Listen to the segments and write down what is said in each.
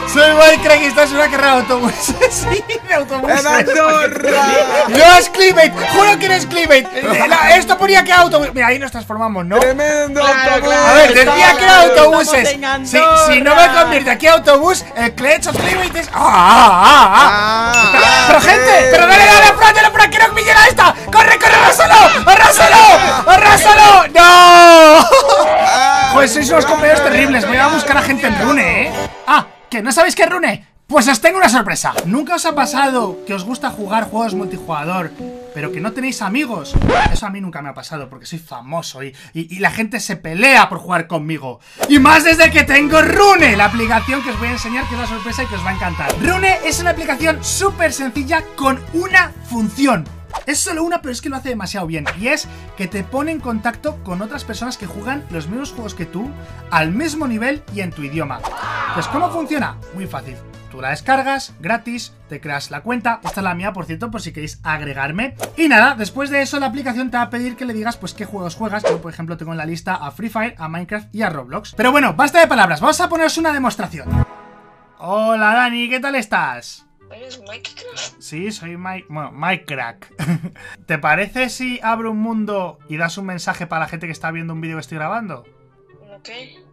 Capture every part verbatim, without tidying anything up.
Soy Minecraft y estás en una carrera de autobuses. Sí, de autobuses. ¡En Andorra! No es Clickbait, juro que no es Clickbait. Esto ponía que era autobús. Mira, ahí nos transformamos, ¿no? ¡Tremendo Claro, autobús! claro. A ver, decía que era autobuses. Estamos Si, en si no Andorra. me convierte aquí a autobús, el que he hecho Clickbait es. ¡Ah, ah, ah! Ah, Pero, ah, pero gente, sí. pero dale, dale, Fran, dale, Fran, quiero que me llegue esta. ¡Corre, corre, arrásalo! ¡Arrásalo! ¡Arrásalo! ¡No! Ah, Pues sois unos compañeros terribles. Voy a buscar a gente en Rune, ¿eh? Ah, ¿que no sabéis qué es Rune? Pues os tengo una sorpresa. ¿Nunca os ha pasado que os gusta jugar juegos multijugador, pero que no tenéis amigos? Eso a mí nunca me ha pasado porque soy famoso y, y, y la gente se pelea por jugar conmigo. Y más desde que tengo Rune, la aplicación que os voy a enseñar, que es la sorpresa y que os va a encantar. Rune es una aplicación súper sencilla con una función. Es solo una, pero es que lo hace demasiado bien. Y es que te pone en contacto con otras personas que juegan los mismos juegos que tú, al mismo nivel y en tu idioma. Pues ¿cómo funciona? Muy fácil. Tú la descargas, gratis, te creas la cuenta. Esta es la mía, por cierto, por si queréis agregarme. Y nada, después de eso la aplicación te va a pedir que le digas pues qué juegos juegas. Yo, por ejemplo, tengo en la lista a Free Fire, a Minecraft y a Roblox. Pero bueno, basta de palabras, vamos a poneros una demostración. Hola Dani, ¿qué tal estás? ¿Eres Minecraft? Sí, soy Mike... Bueno, Minecraft. ¿Te parece si abro un mundo y das un mensaje para la gente que está viendo un vídeo que estoy grabando? Ok.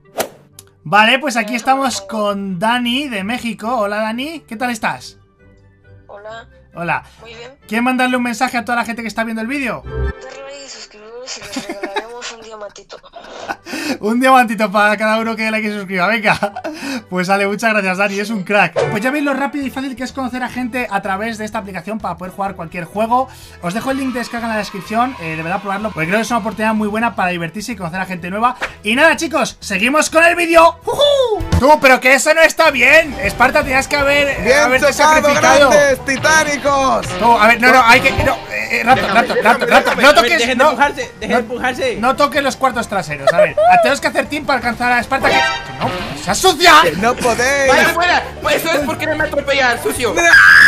Vale, pues aquí estamos con Dani de México. Hola Dani, ¿qué tal estás? Hola. Hola. Muy bien. ¿Quieres mandarle un mensaje a toda la gente que está viendo el vídeo? Darle y suscribiros y les regalaremos un diamantito. Un diamantito para cada uno que dé like y suscriba, venga. Pues vale, muchas gracias Dani, es un crack. Pues ya veis lo rápido y fácil que es conocer a gente a través de esta aplicación para poder jugar cualquier juego. Os dejo el link de descarga en la descripción, eh, de verdad probarlo, porque creo que es una oportunidad muy buena para divertirse y conocer a gente nueva. Y nada chicos, seguimos con el vídeo. ¡Jujú! Tú, pero que eso no está bien. Esparta, tenías que haber ¡Bien haberte chocado, sacrificado. grandes titánicos! Tú, a ver, no, no, hay que... No, eh, eh, rato, Déjame, rato, déjame, rato, rato, déjame. no A ver, toques, dejen de no, empujarse, dejen no, de empujarse. no toques los cuartos traseros, a ver. Tenemos que hacer team para alcanzar a Esparta. Que, que no, ¡se sucia! ¡Que no podéis! ¡Vaya fuera! Pues eso es porque no me atropellan, sucio. ¡Hombre!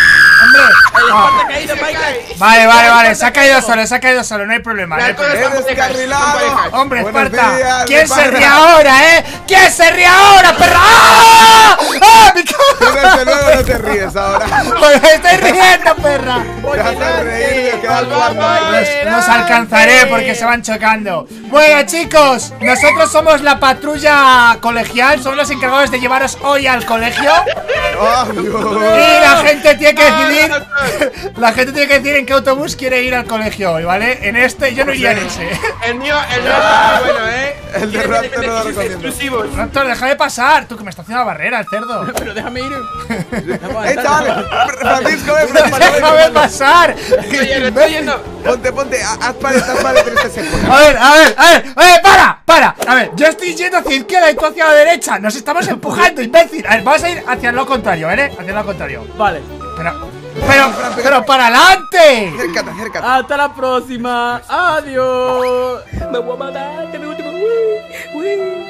El Ah. Esparta ha caído, Minecraft. Vale, vale, vale, se ha caído solo, se ha caído solo, no hay problema. No hay Ya, todos problema. están ¡He parejas, descarrilado! son parejas. Hombre, Buenos Esparta, días, ¿quién se Esparta. ríe ahora, eh? ¿Quién se ríe ahora, perra? ¡Ah! ¡Ah! ¡Mi Tú desde luego no te ríes ahora. ¡Me estoy riendo, perra! Te haces reír de quedar cuarto. Los, los alcanzaré porque se van chocando. Bueno chicos, nosotros somos la patrulla colegial. Somos los encargados de llevaros hoy al colegio. ¡Oh, Dios! Y la gente tiene que decidir La gente tiene que decir en qué autobús quiere ir al colegio hoy, ¿vale? En este, yo no iría en ese. El mío, el mío está muy bueno, ¿eh? El de Tiene Raptor no lo beneficios recomiendo. exclusivos. Raptor, deja de pasar. Tú, que me está haciendo la barrera, el cerdo. Pero déjame ir. ¡Eh, chaval! Francisco, eh, Francisco. ¡Déjame pasar! Estoy yendo, estoy yendo. Ponte, ponte, haz pared, haz pared, pero este seco. A ver, a ver, a ver, ¡eh, para! ¡Para! A ver, yo estoy yendo hacia la izquierda y tú hacia la derecha. Nos estamos empujando, imbécil. A ver, vamos a ir hacia lo contrario, ¿vale? Hacia lo contrario. Vale. Pero, pero, pero para adelante. Acércate, acércate. Hasta la próxima. Adiós. Me voy a matar. Que me último. Uy, uy.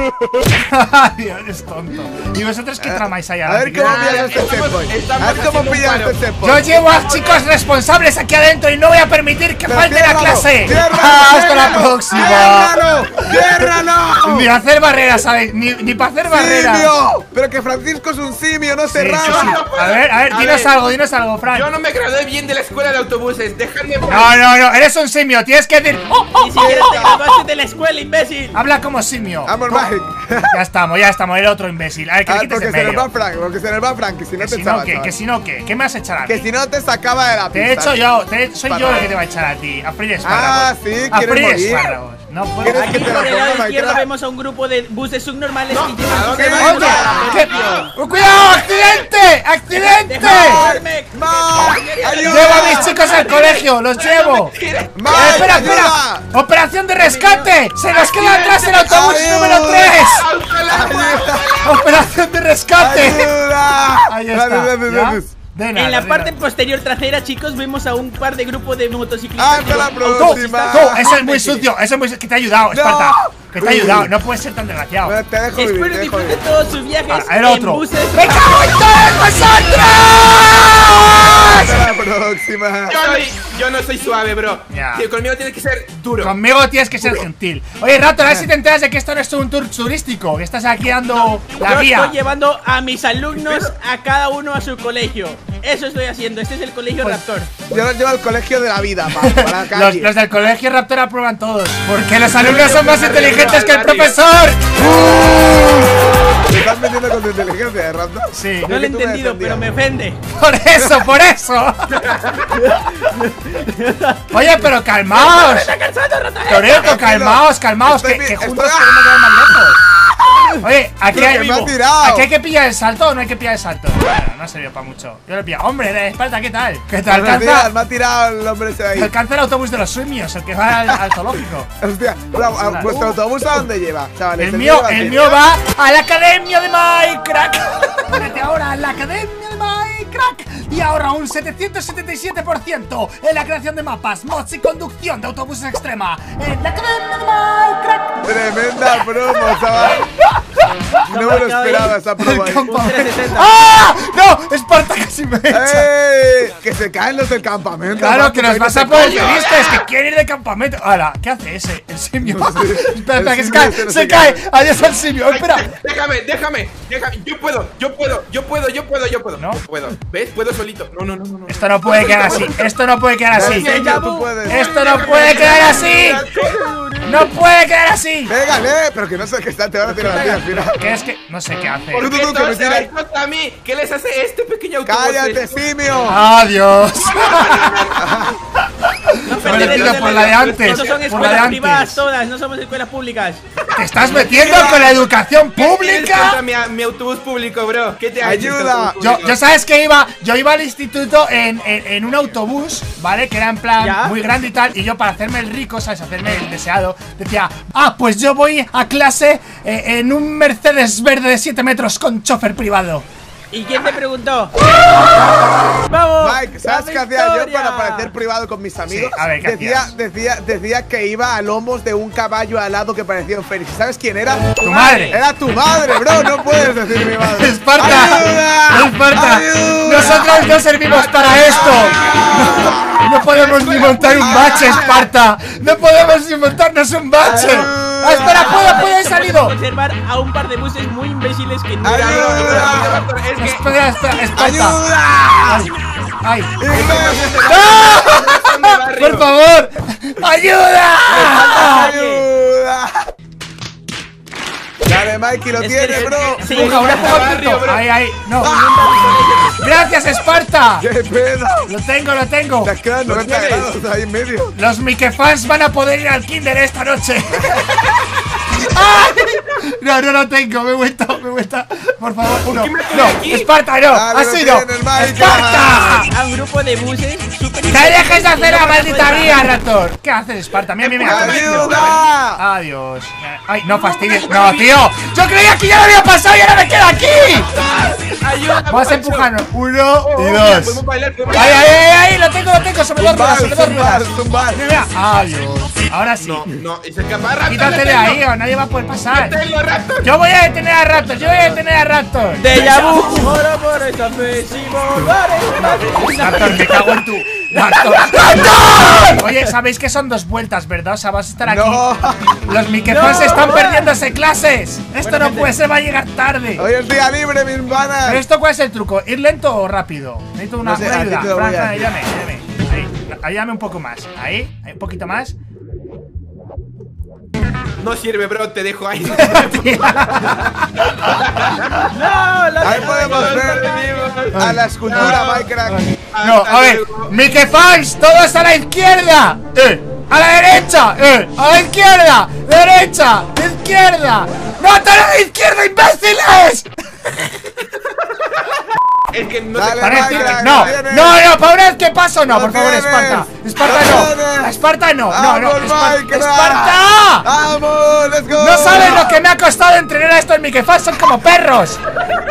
Dios, es tonto. ¿Y vosotros qué tramáis allá? A ver cómo Ah, pillas este estamos- checkpoint. estamos Haz cómo haciendo un pillas paro. este checkpoint. Yo llevo a chicos responsables aquí adentro y no voy a permitir que Pero falten a ciérralo, clase. ciérralo, Hasta la ciérralo, próxima. ¡Ciérralo! ¡Ciérralo! Ni hacer barreras, ¿sabes? Ni, ni para hacer barreras. ¡Simio! Pero que Francisco es un simio, no Sí, cerrado. sí, sí. A ver, a ver, A dinos ver. algo, dinos algo, Frank. Yo no me gradué bien de la escuela de autobuses. Déjame. No, no, no, eres un simio, tienes que decir. ¡Oh, oh, Ni siquiera te graduaste de la escuela, imbécil. Habla como simio. Vamos, Co- Magic. Ya estamos, ya estamos, el otro imbécil. A ver, que Ah, le quites porque en se nos medio. va Frank, porque se nos va Frank, que si no Que te si no, echaba, ¿qué? chaval. Que si no, ¿qué? ¿Qué me vas a echar a mí? Que si no te sacaba de la Te he pista. hecho yo, te, soy yo Para. el que te va a echar a ti. A freír Ah, espárragos. sí, A quieres freír morir. espárragos. No puedo. ¿Quieres Aquí que te por la el ponga, lado izquierdo Minecraft? vemos a un grupo de buses subnormales No, que llevan ¿a sus dónde hermanos vas? a la ¿Qué? prisión. ¡Oh, ¡cuidado! ¡Accidente! ¡Accidente! Déjame. ¡Mar! ¡Ayuda! Llevo a mis chicos al colegio, los llevo. Eh, ¡Mar! espera, ¡Ayuda! espera. Operación de rescate. Se nos queda atrás el autobús Ayuda. número tres. ¡Ayuda! Operación de rescate. ¡Ayuda! Ahí está. Dale, dale, ¿Ya? dale. De nada, En la de parte nada. posterior trasera, chicos, vemos a un par de grupos de motociclistas. ¡Hasta la Tú, próxima! tú, eso es muy sucio, eso es muy sucio. Que te ha ayudado, Esparta. Que te ha ayudado, no puedes ser tan desgraciado. Bueno, te dejo vivir, Espero te dejo disfruten vivir. todos sus viajes Ah, el en otro. buses. ¡Me cago en todos vosotros! ¡Hasta la próxima! próxima. Yo, soy, yo no soy suave, bro. Ya. Tío, conmigo tienes que ser duro. Conmigo tienes que ser gentil. Oye, Raptor, a ver si te enteras de que esto no es un tour turístico, que estás aquí dando la Yo guía. estoy llevando a mis alumnos a cada uno a su colegio. Eso estoy haciendo. Este es el colegio Pues, Raptor. Yo los llevo al colegio de la vida, pa, para la Los, calle. los del colegio Raptor aprueban todos. Porque los alumnos son más inteligentes que el profesor. ¿Te estás metiendo con tu inteligencia, Raptor? Sí. No lo he que tú me entendido, pero me ofende. Por eso, por eso. Oye, pero calmaos. Toreto, calmaos, calmaos. Que, Estoy que bi- juntos estoy- podemos llegar más lejos. Oye, aquí Pero hay, que me ha tirado. aquí hay que pillar el salto o no hay que pillar el salto. Bueno, no ha servido para mucho. Yo lo he pillado. Hombre, de Esparta, ¿qué tal? ¿Qué te Buenos días, alcanza? me ha tirado el hombre ese de ahí. Alcanza el autobús de los sueños, el que va al, al zoológico. Hostia, hola, ¿vuestro autobús a dónde lleva, chavales? El mío, va a el ser- mío va a la academia de Minecraft. Únete ahora a la academia de Minecraft y ahorra un setecientos setenta y siete por ciento en la creación de mapas, mods y conducción de autobuses extrema en la academia de Minecraft. Tremenda promo, chaval. No me lo esperaba esa promo ahí. El campamento. Un trescientos sesenta. ¡Ah! ¡No! Esparta casi me echa. ¡Ey! Que se caen los del campamento. Claro, macho, que nos no vas se a poner caen. tristes, que quieren ir de campamento. Hala, ¿qué hace ese? El simio. Espera, espera, que se simio cae, este no se se cae. cae. Adiós al simio. Espera. Déjame, déjame, déjame. Yo puedo, yo puedo, yo puedo, yo puedo, yo puedo. ¿No? Yo puedo. ¿Ves? Puedo solito. No, no, no, no. no. Esto no puede quedar así. Esto no puede quedar así. Sí, ya tú puedes. Esto no puede quedar así. No puede quedar así. Pégale, pero que no sé qué está, te van a tirar a ti al final. ¿Qué es que? No sé qué hace. ¿Por Tú, qué tú, tú, que todos me se dan tiras. contra mí? ¿Qué les hace este pequeño autobús? ¡Cállate, simio! Adiós. No, Me he metido por la de antes. Estos son Por la de escuelas privadas antes. todas, no somos escuelas públicas. ¿Te estás metiendo con la educación ¿Qué tienes contra pública? mi, mi autobús público, bro? ¿Qué te ha hecho este Ayuda. autobús Yo, público? yo sabes que iba, yo iba al instituto en, en, en un autobús, ¿vale? Que era en plan ¿Ya? muy grande y tal. Y yo para hacerme el rico, ¿sabes? Hacerme el deseado, decía, ah, pues yo voy a clase eh, en un Mercedes verde de siete metros con chofer privado. ¿Y quién te preguntó? ¡Vamos! Mike, ¿sabes ¡La qué hacía yo victoria! para parecer privado con mis amigos? a ver, ¿qué decía, hacías? decía, decía que iba a lomos de un caballo alado que parecía un fénix. ¿Sabes quién era? Tu madre. Era tu madre, bro. No puedes decir mi madre. Esparta, ¡Ayuda! Esparta, ¡Ayuda! nosotros no servimos para esto. No, no podemos ni montar un bache, Esparta. No podemos ni montarnos un bache. Ah, espera, puedo, puedo, he salido. Conservar a un par de buses muy imbéciles que no. ¡Ayuda! Es que Espera, espera, Esparta. ¡Ayuda! Ay, ay. son de barrio. Por favor, ayuda. ¡Ayuda! Dale, Mikey, lo Es tiene, que- bro. Sí, Empuja, una empuja al barrio, punto. bro. Ahí, ahí, no. Gracias, Esparta. ¡Qué pedo! Lo tengo, lo tengo. Te has quedado noventa grados ahí en medio. Los Mikefans van a poder ir al kinder esta noche. ¡Ay! No, no lo tengo, me he vuelto, me he vuelto. Por favor, no, qué me estoy no, aquí? Esparta, no, Dale, ha lo sido tienes, Mike. Esparta. A un grupo de buses súper. ¡Que dejes de hacer la maldita guía, Raptor! ¿Qué haces, Esparta? Mira, mira, mira. ¡Ayuda! Adiós. Ay, no fastidies. No, tío. Yo creía que ya lo había pasado y ahora me quedo aquí. Ayuda, Vamos a macho. empujarnos. Uno Oh, y mira, dos. podemos bailar, podemos Ay, bailar. ay, ay, ay, lo tengo, lo tengo. Sobre dos ruedas, sobre dos Zumbar, ruedas. zumbar. Mira, mira. Adiós. Ahora sí. No, no, y se escapa rápido. Quítate de ahí o nadie va a poder pasar. Tengo Raptor. Yo voy a detener a Raptor, yo voy a detener a Raptor. Deja vu, oro por esta fe, si volare. Raptor, me cago en tu. Raptor. ¡Raptor! Oye, sabéis que son dos vueltas, ¿verdad? O sea, vas a estar aquí. No. Los Mikefans No. están perdiéndose clases. Esto Bueno, no gente. puede ser, va a llegar tarde. Hoy es día libre, mis panas. Pero esto, ¿cuál es el truco? ¿Ir lento o rápido? Necesito una, No sé, una a ti ayuda. te lo voy a Fran, Fran, decir. ayúdame, ayúdame. Ahí, ayúdame un poco más. Ahí, ahí, un poquito más. No sirve, bro, te dejo ahí. No, la Ahí podemos ver a la escultura Minecraft. No, a ver, Mikefans, todos a la izquierda. Eh, a la derecha. Eh, a la izquierda. Derecha, izquierda. ¡No, a la izquierda, imbéciles! Es que no Dale, te Para Minecraft, decirte- lo no, tienes. no, no, para una vez que paso, no, Lo por favor, tienes. Esparta. Esparta no. Esparta no. No, no. ¡Vamos, Espar- Mike! ¡Esparta! ¡Vamos! ¡Let's go! No sabes lo que me ha costado entrenar a estos Mikefans, son como perros.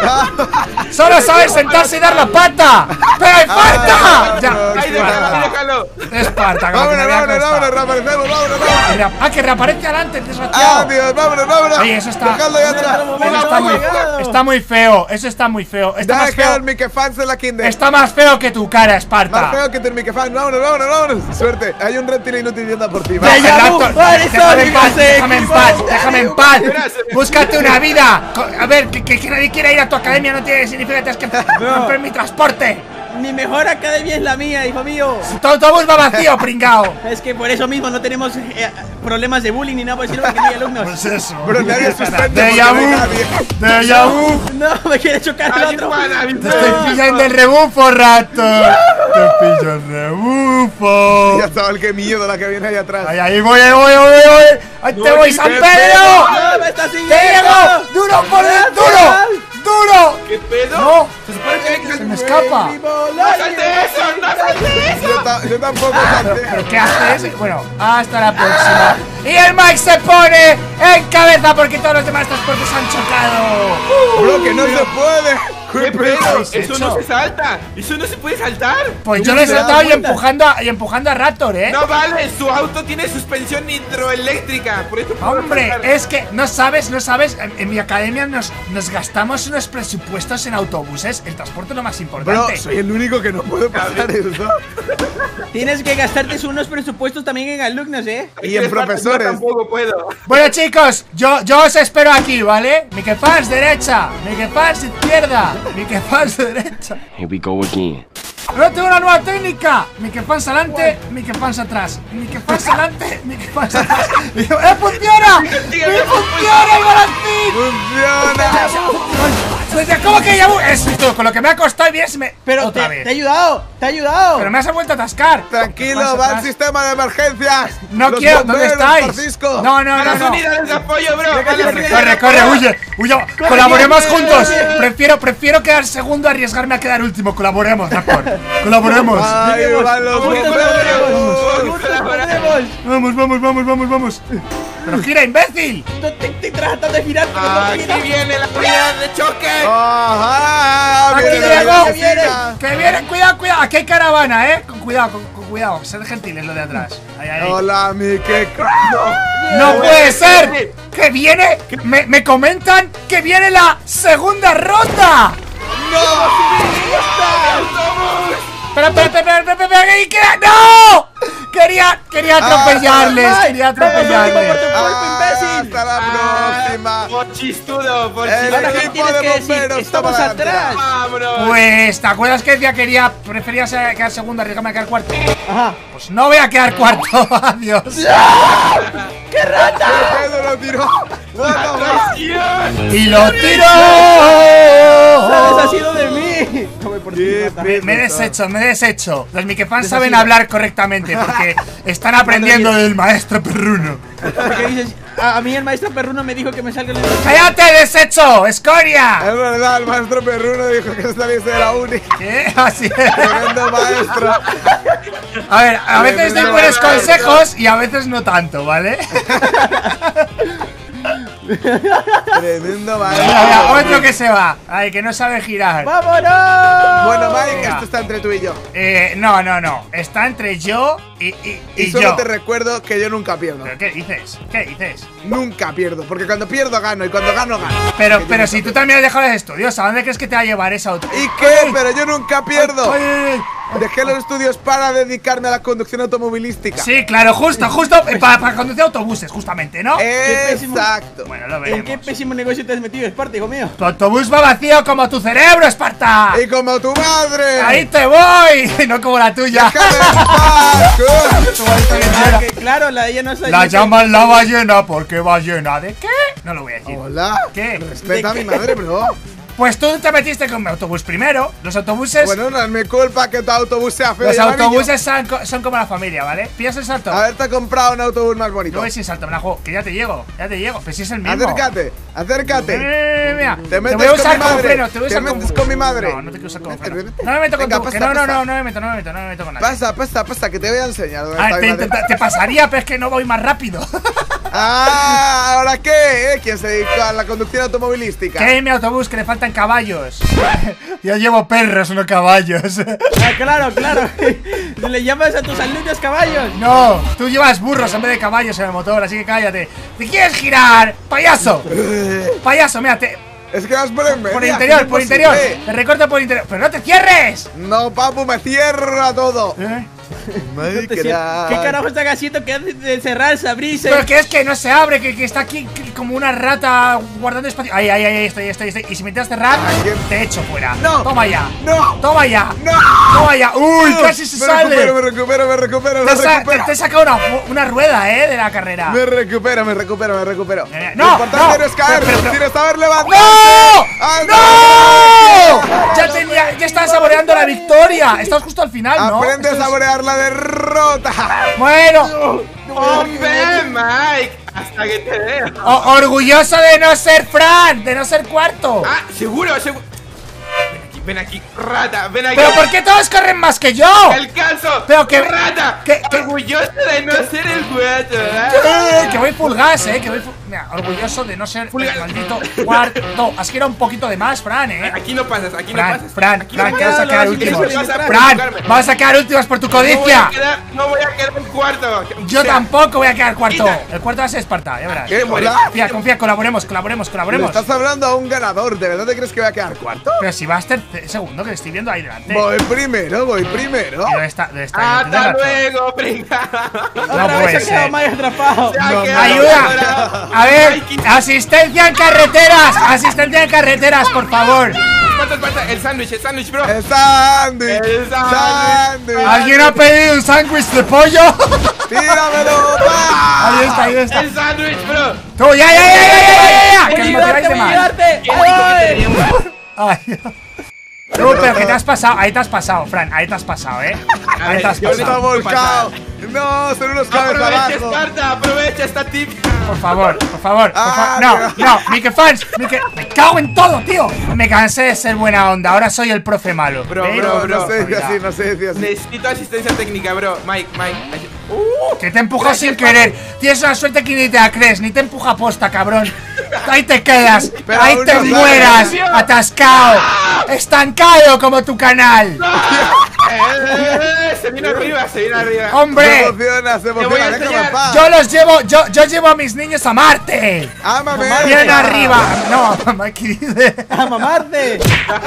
Solo saben sentarse y dar la pata. ¡Pero Esparta! Ya, ¡Ay, déjalo, déjalo! Esparta, como que me ¡Vámonos, había vámonos, vámonos! costado. ¡Reaparecemos, vámonos, vámonos! Mira, ah, que reaparece adelante, desgraciado. ¡Adiós, vámonos, vámonos! Oye, eso está- Dejadlo ahí atrás. Eso está muy, está muy feo, eso está muy feo. Está más Deja al feo, Mikefans en la Kinder. está más feo que tu cara, Más Esparta. feo que tu Mikefans. Vámonos, vámonos, vámonos. Suerte. Hay un reptil inútil yendo por ti. Deja el Deja vu, laptop. vale, Déjame en paz, Sonic, déjame en paz, déjame en paz. Espera, se me- Búscate una vida. Co- A ver, que, que- que nadie quiera ir a tu academia no tiene significa que tienes que romper mi transporte. Mi mejor academia es la mía, hijo mío. Tu autobús va vacío, pringao. Es que por eso mismo no tenemos eh, problemas de bullying ni nada por decirlo, porque no hay alumnos. Pues eso. Bro, nadie suspende Déjà porque no hay vu, nadie. déjà vu. No, me quiere chocar el ¡Ay, otro. pana, Te estoy pillando el rebufo, rato. Te pillo el rebufo. Ya chaval, qué miedo la que viene ahí atrás. Ahí, ahí voy, ahí voy, ahí voy, ahí voy. Ahí te voy, San Pedro. ¡No, me está siguiendo! ¡Te llego! ¡Duro por dentro! ¡Duro! ¡Duro! ¿Qué pedo? ¡No! Se supone que hay que... ¡Se me escapa! ¡No salte eso! ¡No salte eso! Yo, ta- yo tampoco salté. ¿Pero qué haces? Bueno, hasta la próxima. Y el Mike se pone en cabeza porque todos los demás transportes han chocado. Bro, que no se puede. ¿Qué pedo? habéis Eso hecho? no se salta. Eso no se puede saltar. Pues ¿Cómo yo le he se da saltado y cuenta? empujando, a, y empujando a Raptor, ¿eh? No vale, su auto tiene suspensión hidroeléctrica. Por eso puedo Hombre, saltar. es que no sabes, no sabes. En, en mi academia nos, nos gastamos unos presupuestos en autobuses. El transporte es lo más Bro, importante. soy el único que no puede pasar eso. Tienes que gastarte unos presupuestos también en alumnos, ¿eh? Y en Yo profesores. tampoco puedo. Bueno, chicos, yo, yo os espero aquí, ¿vale? Mikefans derecha, Mikefans izquierda, Mikefans derecha. Here we go again. Ahora tengo una nueva técnica. Mikefans adelante, Mikefans atrás. Mikefans adelante, Mikefans atrás. ¡Eh, funciona! ¡Me funciona el volantín! ¡Funciona! ¿Cómo que ya? Esto, con lo que me ha costado y bien se me... Pero te, Otra te ha vez. ayudado, te ha ayudado. Pero me has vuelto a atascar. Tranquilo, Mikefans va al atrás. sistema de emergencias. No Los quiero, ¿dónde bomberos, estáis? Francisco. No, no, A no, las no. unidades de apoyo, bro. A las Corre, unidades corre, de corre, apoyo. huye, huye. Colaboremos juntos. Prefiero, prefiero quedar segundo a arriesgarme a quedar último. Colaboremos, Raptor. Colaboremos. Ahí van los Vamos, bomberos. colaboremos. Vamos, vamos, vamos, vamos, vamos. Pero gira, imbécil. No te estoy tratando de girar, pero no Aquí giras. viene la unidad de choque. Ajá, Aquí viene la llego. medicina. Que viene, cuidado, cuidado. Aquí hay caravana, eh. Con cuidado, con, con cuidado. Sed gentiles lo de atrás. Ahí, ahí. Hola, mi que No puede ser. Que viene. Me, me comentan que viene la segunda ronda. Espera, espera, espera, espera, espera, espera, que- ¡no! Quería, quería atropellarles, Mike, quería vamos, atropellarles. vamos, vamos. Hasta la próxima. Por chistudo, por El chistudo. Ahora, ¿qué equipo tienes de que decir? bomberos Estamos toma delante. atrás. Vámonos. Pues, ¿te acuerdas que decía que quería, prefería ser- quedar segundo, arriesgarme a quedar cuarto? Ajá. Pues no voy a quedar cuarto, adiós. ¡Qué pedo lo tiró! ¡Traición! Y lo tiró. ¿Sabes? Ha sido de mí. No voy por ti, Qué mata. Me, me he deshecho, me he deshecho. Los Mikefans saben Deshacido. hablar correctamente porque están aprendiendo del maestro perruno. Porque dices, a, a mí el maestro perruno me dijo que me salga el ¡Cállate, deshecho! ¡Escoria! Es verdad, el maestro perruno dijo que saliese de la uni. ¿Qué? Así es. Tremendo maestro. A ver, a veces doy buenos consejos y a veces no tanto, ¿vale? Tremendo Mira, mira, maestro. otro que se va. Ay, que no sabe girar. ¡Vámonos! Bueno, Mike, Venga. esto está entre tú y yo. Eh, no, no, no. Está entre yo y, y, y Y solo yo. te recuerdo que yo nunca pierdo. ¿Pero qué dices? ¿Qué dices? Nunca pierdo, porque cuando pierdo gano y cuando gano gano. Pero, pero si tú también has dejado los estudios, ¿a dónde crees que te va a llevar esa auto? ¿Y qué? Pero yo nunca pierdo. Ay, ay, ay. Dejé los estudios para dedicarme a la conducción automovilística. Sí, claro, justo, justo eh, para, para conducir autobuses, justamente, ¿no? pésimo. Exacto. Bueno, lo ¿En qué veremos. pésimo negocio te has metido, Esparta, hijo mío? Tu autobús va vacío como tu cerebro, Esparta. Y como tu madre. Ahí te voy, no como la tuya. Déjame en paz. Ah, que claro, la de ella no es La llaman la ballena porque ballena de qué? No lo voy a decir. Hola. ¿Qué? Respeta a ¿De mi qué? madre, bro. Pues tú te metiste con mi autobús primero. Los autobuses. Bueno, no es mi culpa que tu autobús sea feo. Los y amarillo. autobuses son, co- son como la familia, ¿vale? ¿Pillas el salto? Haberte comprado un autobús más bonito. No ves sin salto, me la juego. Que ya te llego, ya te llego. Pero si es el mismo. Acércate, acércate. Eh, mira, Te te metes voy a con usar mi como madre. freno, te voy a Te usar como metes con mi madre. No, no te quiero usar como Vete, freno. vete. No me meto con Venga, tu. Que pasa, no, no, pasa. no, no me meto, no me meto, no me meto con nadie. Pasa, pasa, pasa, que te voy a enseñar dónde A está ver, mi te, madre. intenta- te pasaría, pero es que no voy más rápido. Ah, ¿ahora qué? ¿Eh? ¿Quién se dedica a la conducción automovilística? Que hay en mi autobús que le faltan caballos. Yo llevo perros, no caballos. Ah, claro, claro. ¿Le llamas a tus alumnos caballos? No, tú llevas burros en vez de caballos en el motor, así que cállate. ¿Te quieres girar? ¡Payaso! Payaso, mira, te, Es que vas por en medio. por interior, por interior. Te recorto por interior. ¡Pero no te cierres! No, papu, me cierra todo. ¿Eh? Madre Te que siento- la- ¿Qué carajo está haciendo que hace de cerrarse, abrirse? Pero que es que no se abre, que, que está aquí que- como una rata guardando espacio. Ahí, ahí, ahí, estoy, estoy, estoy. Y si me intentas cerrar, Aquí. te echo fuera. No. Toma ya. No. Toma ya. ¡No! Toma ya. Uy, casi se me sale. recupero, me recupero, me recupero, me Te, sa- te, recupero. te he sacado una, una rueda, eh, de la carrera. Me recupero, me recupero, me recupero. Mira, Lo no, importante no, no es caer, pero- pero- tienes que saber levantarse. ¡No! ¡Ah, ¡No! Ya, tenía, ya estaba saboreando la victoria. Estás justo al final, ¿no? Aprende a Esto es- saborear la derrota. Bueno, ¡Hombre, Mike! Hasta que te veo. o- orgulloso de no ser Fran, de no ser cuarto. Ah, seguro, seguro. Ven aquí, ven aquí, rata, ven aquí. Pero ¿por qué todos corren más que yo? ¡El caso! Pero que- ¡Rata! que- que- Orgulloso de no ser el cuarto, Eh, que voy full gas, eh, que voy full... Mira, orgulloso de no ser Full el gas. maldito cuarto. Has que era un poquito de más, Fran, eh. Aquí no pasas, aquí no Fran, pasas. Fran, Aquí Fran, no que vas a pasas. quedar Eso últimos. te pasa por Fran, equivocarme. vas a quedar últimos por tu No voy a codicia. quedar, no voy a quedar en cuarto. Yo O sea, tampoco voy a quedar cuarto. Quita. El cuarto va a ser Esparta, ya verás. ¿Qué? Hola. Confía, confía, colaboremos, colaboremos, Le colaboremos. estás hablando a un ganador. ¿De verdad te crees que voy a quedar cuarto? Pero si vas tercer, segundo, que le estoy viendo ahí delante. Voy primero, voy primero. ¿Y ¿Dónde está? ¿Dónde está? Hasta Intenta- luego, pringa. Otra no vez puede se ha quedado ser. Mike atrapado. Se ha No, quedado ¡Ayuda! atorado. A ver, Ay, quita- asistencia en carreteras, asistencia en carreteras, por favor. Espanta, espanta, el sándwich, el sándwich, bro. El sándwich. El sándwich. sándwich. ¿Alguien ha pedido un sándwich de pollo? ¡Tíramelo! ¡Va! Ahí está, ahí está. El sándwich, bro. Tú, ya, ya, ya, ya, ya, ya, ya, que os Voy a motiváis ayudarte, de voy a más. ayudarte. ¿Quién dijo que ¡Ay! teníamos? Ay. Tú, pero que te has pasado, ahí te has pasado, Fran, ahí te has pasado, eh. A Ahí ver, te has yo ¡Está pasado. volcado! ¡No! ¡Son unos cabezas Aprovecha, abajo! Esparta, aprovecha esta tip. Por favor, por favor, por Ah, favor. No, tío. no, Mike Fans, Mike. Me cago en todo, tío. Me cansé de ser buena onda, ahora soy el profe malo. Bro, ¿Veis? bro, No, bro. no se dice así, no se dice así. Necesito asistencia técnica, bro. Mike, Mike. Uh, Que te empujo sin querer. Tienes una suerte que ni te la crees, ni te empuja posta, cabrón. Ahí te quedas, Pero ahí aún te no sabes. mueras, atascado, estancado como tu canal. eh, eh, se viene arriba, se viene arriba. Se Hombre, emociona, se voy a emociona. Déjame en enseñar. paz. yo los llevo, yo, yo llevo a mis niños a Marte. ¡Ámame! Bien arriba. No, mamá, ¿qué dice? ¡A mamarte!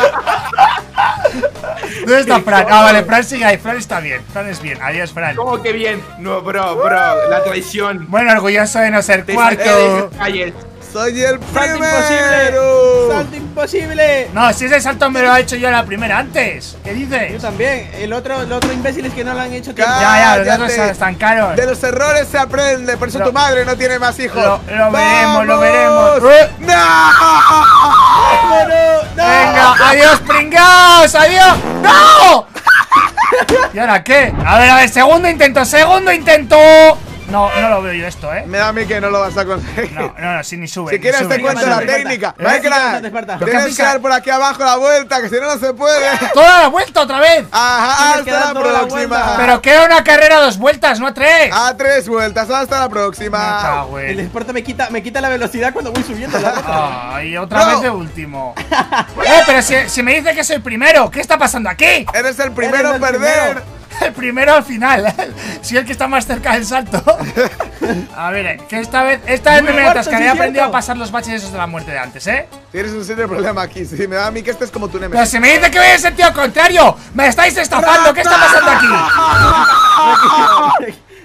¿Dónde está Fran? Ah, vale, Fran sigue ahí. Fran está bien. Fran es bien. Adiós, Fran. ¿Cómo que bien? No, bro, bro. La traición. Bueno, orgulloso de no ser Te saqué de cuarto. esas calles. ¡Soy el ¡Salto imposible! primero! ¡Salto imposible! No, si ese salto me lo ha hecho yo la primera antes. ¿Qué Yo dices? también. El otro, el otro imbécil es que no lo han hecho tiempo. Ya, ya, los Cállate. otros se estancaron. De los errores se aprende, por eso Lo- tu madre no tiene más hijos. Lo- lo veremos, lo ¡Vamos! veremos. ¡Eh! ¡No! ¡Bueno! ¡No! Venga, adiós, pringaos, adiós. ¡No! ¿Y ahora qué? A ver, a ver, segundo intento, segundo intento. No, no lo veo yo esto, ¿eh? Me da a mí que no lo vas a conseguir. No, no, no, sí, ni sube. Si ni quieres sube, te ni cuento sube. la sube. técnica. Eh, Minecraft, Esparta, Esparta. ¿Pero qué tienes que haces? dar por aquí abajo la vuelta, que si no, no se puede. ¡Toda la vuelta otra vez! Ajá, Tienes que hasta dar la toda la próxima. vuelta. Pero que era una carrera a dos vueltas, no a tres. A tres vueltas, hasta la próxima. Me cago en- El Esparta me quita, me quita la velocidad cuando voy subiendo la ruta. Ay, otra No. vez de último. Eh, pero si, si me dice que soy primero, ¿qué está pasando aquí? Eres el primero Eres en el perder. primero. El primero al final. Soy el que está más cerca del salto. A ver, eh, que esta vez, esta vez Muy me me fuerte, atascaré. sí, He aprendido cierto. a pasar los baches esos de la muerte de antes, ¿eh? Tienes un serio problema aquí. Si me da a mí que este es como tu Pero Nemesis. si me dice que voy en sentido contrario, me estáis estafando. ¿Qué está pasando aquí?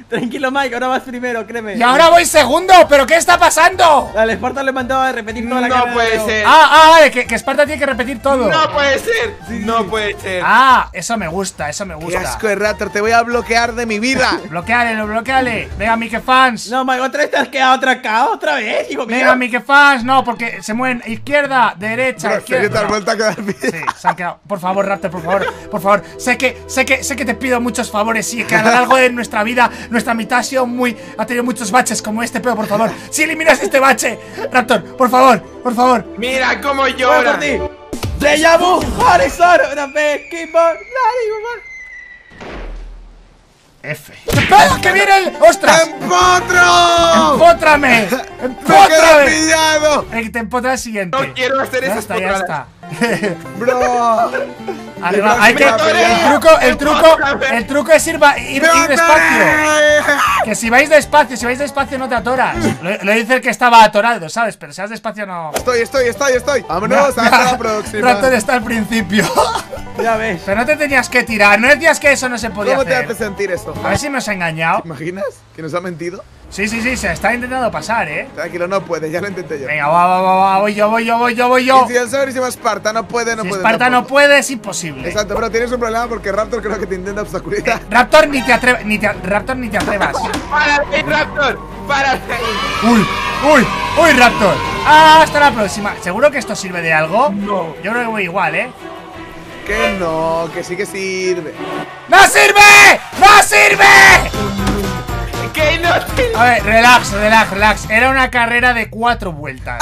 Tranquilo, Mike, ahora vas primero, créeme. Y ahora voy segundo, ¿pero qué está pasando? Dale, Esparta le mandaba a repetir toda la No carrera puede de nuevo. ser. Ah, ah, vale, que, que Esparta tiene que repetir todo. No puede ser. No puede ser. Ah, eso me gusta, eso me Qué gusta. asco de Raptor, te voy a bloquear de mi vida. Bloqueale, lo bloqueale. Venga, Mike Fans. No, Mike, otra vez te has quedado atracado, otra vez, hijo mío. Venga, Mike Fans. No, porque se mueven izquierda, derecha, Bro, sé que te izquierda. has vuelto a quedar bien. Sí, se han quedado. Por favor, Raptor, por favor, por favor. Sé que, sé que, sé que te pido muchos favores y que a lo largo de nuestra vida, nuestra mitad ha sido muy, ha tenido muchos baches como este, pero por favor, si eliminas este bache, Raptor, por favor, por favor. Mira cómo Voy llora. por ti. Deja vu, Horizon, una vez, Keyboard, nadie, F. ¿Qué pedo? ¡Que viene el! ¡Ostras! ¡Empotro! ¡Empótrame! ¡Me quedé ¡Empótrame! pillado! El que te empotra el siguiente. No quiero hacer Ya esas está, ya potradas. está. Bro. Arriba, hay que. El truco, el truco, el truco es ir, va- ir, ir despacio. Que si vais despacio, si vais despacio no te atoras. Lo, lo dice el que estaba atorado, ¿sabes? Pero si vas despacio no. Estoy, estoy, estoy, estoy. Vámonos, hasta la próxima. Raptor está al principio. Ya ves. Pero no te tenías que tirar, no decías que eso no se podía ¿Cómo te hace hacer. sentir eso? A ver si nos ha engañado. ¿Te imaginas? ¿Que nos ha mentido? Sí, sí, sí, se está intentando pasar, ¿eh? Tranquilo, no puede, ya lo intenté yo. Venga, va, va, va, va, voy yo, voy yo, voy yo, voy yo. Y si el severísimo Esparta no puede, no Si puede. Esparta no tampoco. puede, es imposible. Exacto, pero tienes un problema porque Raptor creo que te intenta obstaculizar. Raptor, ni te atrevas, ni te, Raptor, ni te atrevas. ¡Párate, Raptor! ¡Párate! Uy, uy, uy, Raptor. Hasta la próxima. ¿Seguro que esto sirve de algo? No. Yo creo que voy igual, ¿eh? Que no, que sí que sirve. ¡No sirve! ¡No sirve! ¡Que no te... A ver, relax, relax, relax. Era una carrera de cuatro vueltas.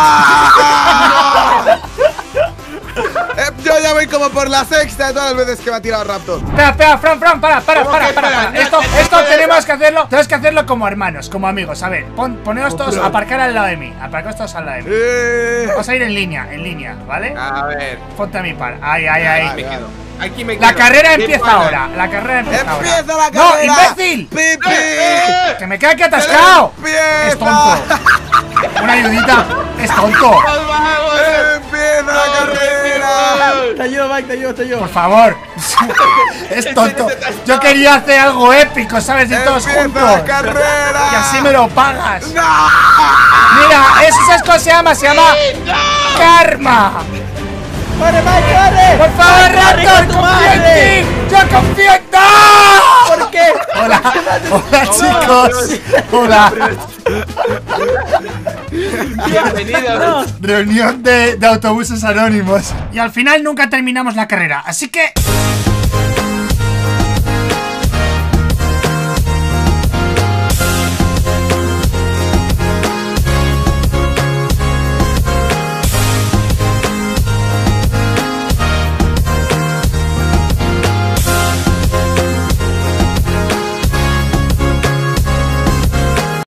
¡Ah! Eh, yo ya voy como por la sexta de todas las veces que me ha tirado Raptor. Espera, espera, Fran, Fran, para, para, ¿Cómo para, que para, para? para. No, Esto, no, no, esto no, tenemos no. que hacerlo, tenemos que hacerlo como hermanos, como amigos. A ver, pon, poneos todos, aparcar al lado de mí. Aparcaos todos al lado de mí. Eh. Vamos a ir en línea, en línea, ¿vale? A ver. Ponte a mi par. Ay, ay, Aquí ay. me quedo. Aquí me quedo. La carrera ¿Qué empieza pasa? ahora. La carrera empieza ahora. ¡Empieza la ¡No, carrera! imbécil! ¡Pipi! ¡Eh! ¡Que me queda aquí atascado! ¡Empieza! ¡Es tonto! ¡Una ayudita! ¡Es tonto! ¡Nos vamos! ¡Empieza la carrera! Te ayudo, Mike, te ayudo, te ayudo. Por favor. Es tonto. Yo quería hacer algo épico, ¿sabes? De todos ¡Empieza juntos. la carrera! Y así me lo pagas. ¡No! Mira, eso ¿sabes cómo se llama? Se llama karma. ¡Corre, Mike, corre! Por favor, ¡Corre, Raptor, tu confío madre! en ti. Yo confío en ti. ¿Por qué? Hola, hola chicos. Hola. Bienvenidos. Reunión de, de autobuses anónimos. Y al final nunca terminamos la carrera. Así que